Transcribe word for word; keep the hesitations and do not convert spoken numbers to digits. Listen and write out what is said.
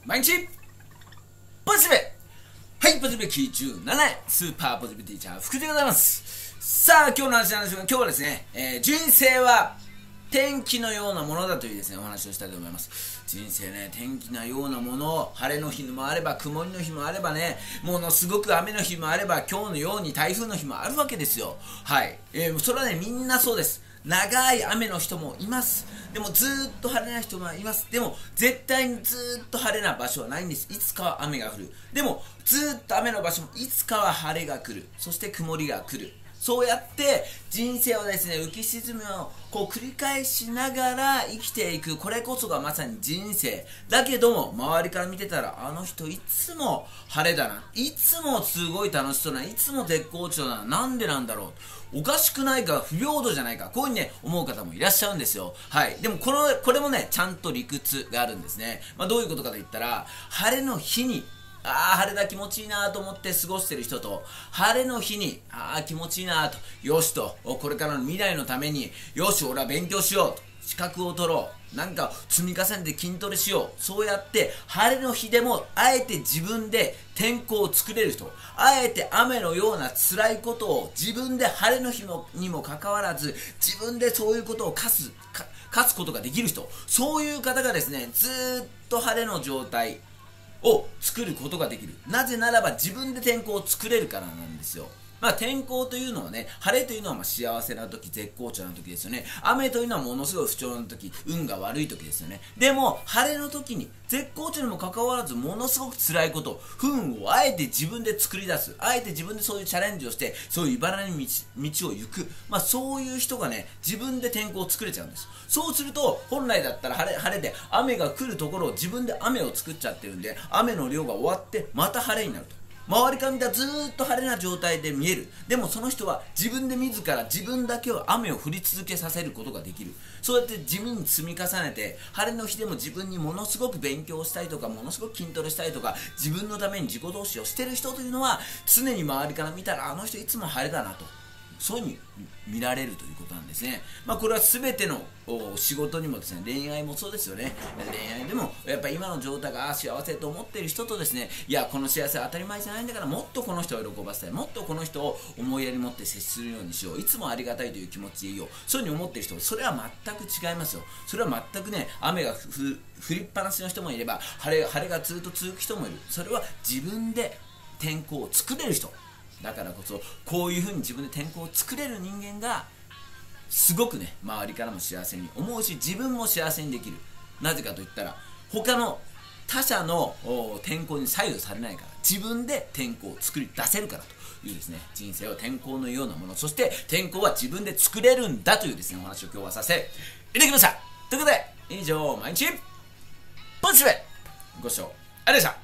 毎日ポジティブ。はい、ポジティブきゅうじゅうななねんスーパーポジティブティーチャー福でございます。さあ今日の話なんですが、今日はですね、えー、人生は天気のようなものだというですねお話をしたいと思います。人生ね、天気のようなもの、晴れの日もあれば曇りの日もあればね、ものすごく雨の日もあれば、今日のように台風の日もあるわけですよ。はい、えー、それはねみんなそうです。長い雨の人もいます。でもずーっと晴れな人もいます。でも絶対にずーっと晴れな場所はないんです。いつかは雨が降る。でもずーっと雨の場所もいつかは晴れが来る。そして曇りが来る。そうやって人生をですね、浮き沈みをこう繰り返しながら生きていく。これこそがまさに人生。だけども周りから見てたら、あの人いつも晴れだな、いつもすごい楽しそうな、いつも絶好調だな、なんでなんだろう、おかしくないか、不平等じゃないか、こういうふうにね思う方もいらっしゃるんですよ。はい。でもこのこれもねちゃんと理屈があるんですね。まあ、どういうことかといったら、晴れの日にああ晴れだ気持ちいいなと思って過ごしてる人と、晴れの日にああ気持ちいいなと、よしと、これからの未来のためによし俺は勉強しようと、資格を取ろう、なんか積み重ねて筋トレしよう、そうやって晴れの日でもあえて自分で天候を作れる人、あえて雨のような辛いことを自分で晴れの日にもかかわらず自分でそういうことを課すか課すことができる人、そういう方がですねずーっと晴れの状態を作ることができる。なぜならば自分で天候を作れるからなんですよ。まあ天候というのはね、晴れというのはまあ幸せな時、絶好調な時ですよね。雨というのはものすごい不調な時、運が悪い時ですよね。でも晴れの時に絶好調にもかかわらずものすごく辛いこと、不運をあえて自分で作り出す、あえて自分でそういうチャレンジをして、そういう茨に道、道を行く、まあそういう人がね自分で天候を作れちゃうんです。そうすると本来だったら晴れ、晴れで雨が来るところを自分で雨を作っちゃってるんで、雨の量が終わってまた晴れになると。周りから見たらずーっと晴れな状態で見える。でもその人は自分で自ら自分だけを雨を降り続けさせることができる。そうやって地味に積み重ねて、晴れの日でも自分にものすごく勉強したいとか、ものすごく筋トレしたいとか、自分のために自己投資をしてる人というのは、常に周りから見たらあの人いつも晴れだなと、そういうふうに見られるということなんですね。まあこれは全ての仕事にもですね、恋愛もそうですよね。恋愛でもやっぱり今の状態が幸せと思っている人とですね、いやこの幸せは当たり前じゃないんだから、もっとこの人を喜ばせたい、もっとこの人を思いやり持って接するようにしよう、いつもありがたいという気持ちでいよう、そういうふうに思っている人、それは全く違いますよ。それは全くね、雨が降りっぱなしの人もいれば、晴れ、晴れがずっと続く人もいる。それは自分で天候を作れる人だからこそ、こういうふうに自分で天候を作れる人間がすごくね周りからも幸せに思うし、自分も幸せにできる。なぜかといったら、他の他者の天候に左右されないから、自分で天候を作り出せるからというですね、人生は天候のようなもの、そして天候は自分で作れるんだというですねお話を今日はさせていただきました。ということで以上、毎日ポジティブご視聴ありがとうございました。